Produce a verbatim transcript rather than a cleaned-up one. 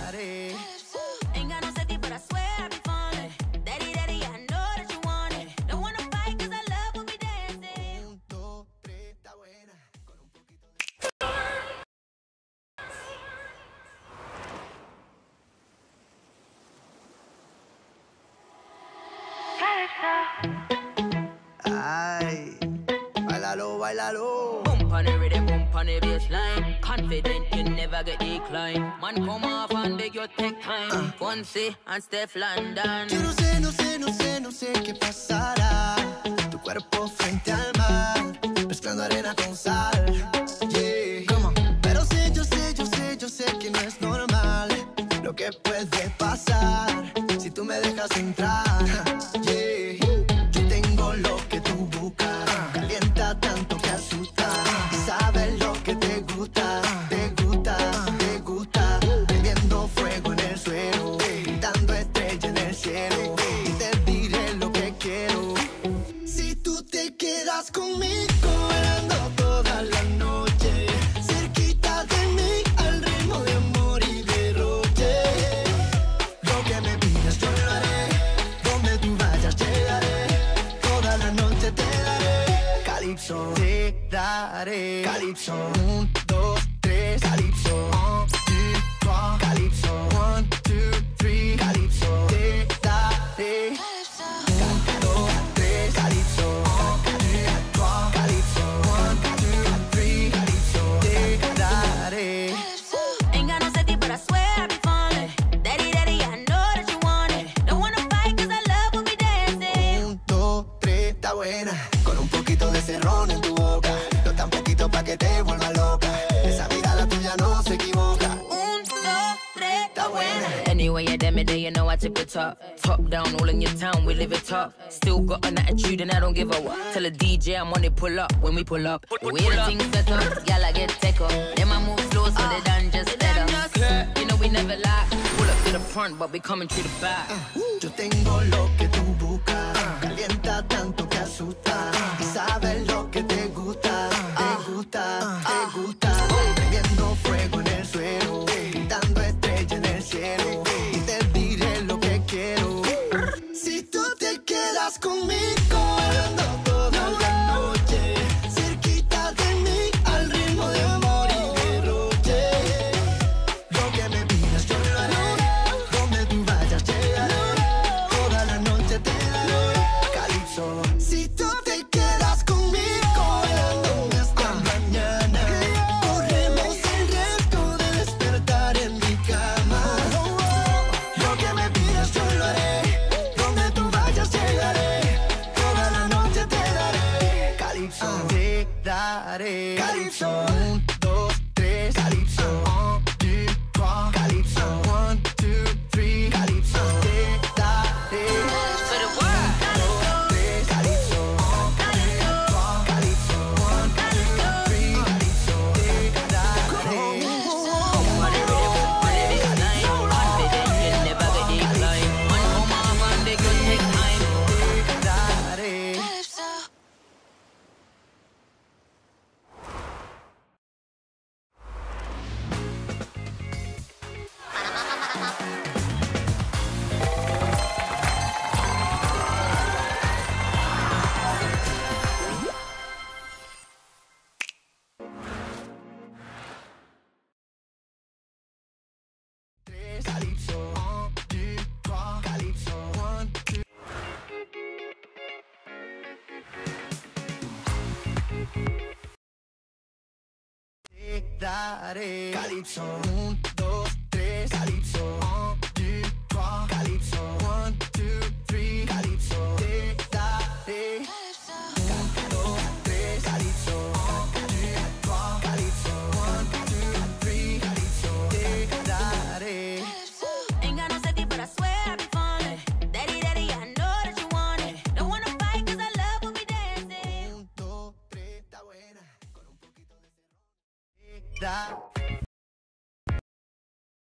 daré. Ain't got no safety, but I swear I'll be fine. Daddy, daddy, I know that you want it. Don't wanna fight, cause I love when we dancing. Un, dos, tres, está buena. Con un poquito de... Ay, bailalo, bailalo. Bump on the rhythm, bump on the bassline. Confident you never get decline. Man, come off and beg you take time. Uh. Fonse and Steph London. Yo no sé, no sé, no sé, no sé qué pasará. Tu cuerpo frente al mar, mezclando arena con sal. Yeah. Come on. Pero sé, yo sé, yo sé, yo sé que no es normal lo que puede pasar si tú me dejas entrar. Yeah. Yo tengo lo que tú buscas, calienta tanto que asusta. Y sabes lo que te gusta, te gusta, te gusta. Prendiendo fuego en el suelo, pintando estrella en el cielo. Y te diré lo que quiero. Si tú te quedas conmigo, bailando toda la noche, cerquita de mí, al ritmo de amor y derroche. Lo que me pidas yo lo haré, donde tú vayas llegaré, toda la noche te daré. Calypso, te daré. Calypso, un, dos, tres. Calypso, un, two, trois. Calypso, one, two, three. Calypso, te daré. Un, dos, tres. Calypso, un, two, trois. Calypso, one, two, three. Calypso, te daré. Ain't got no safety, but I swear I'll be fine. Daddy, daddy, I know that you want it. Don't wanna fight, cause I love when we dancing. Un, dos, tres, está buena. Con un poquito de cerrón en tu boca. No tan poquito pa' que te vuelva loca. Esa mirada tuya no se equivoca. Un, dos, tres, Está buena. Anyway, you damn it, there you know I tip it up. Top down, all in your town, we live it up. Still got an attitude and I don't give a what. Tell the D J I'm on it, pull up when we pull up. The way the things set up, y'all I get take up. Them I move slow so they done just better. You know we never lie. Pull up to the front, but we coming through the back. Yo tengo lo que tú buscas, calienta tanto que asusta. Y sabes lo que te gusta, te gusta, te gusta. Prendiendo fuego en el suelo, pintando estrella en el cielo. Y te diré lo que quiero. Si tú te quedas conmigo, bailando toda la noche, cerquita de mí, al ritmo de amor y derroche. Lo que me pidas yo lo haré, donde tú vayas llegaré, toda la noche te daré. Calypso, si tú te quedas conmigo, bailando hasta mañana, corremos el riesgo de despertar en mi cama. Lo que me pidas yo lo haré, donde tú vayas llegaré, toda la noche te daré. Calypso, te daré. Calypso, un, dos, tres. Calypso, un, two, trois. Calypso, one, two, three. Calypso, te daré. For the world. Dos, tres. Calypso, un, two, trois. Calypso, one, two, three. Calypso, te daré. Bump on the rhythm, bump on the bassline. Confident you never get decline. Man, come off and beg you take time. Te daré. Tres. Calypso, un, two, trois. Calypso, one, two. Te daré. Calypso, un, dos, tres. Calypso, un, two, trois. Calypso, one, two, three. Calypso, te daré. Un, dos, tres. Calypso, un, two, trois. Calypso, one, two, three. Calypso, te daré. Ain't got no safety, but I swear I'll be fine. Daddy, daddy, I know that you want it. Don't wanna fight, cause I love when we dancing. Un, dos, tres, está buena. Con un poquito de cerrón. Te daré.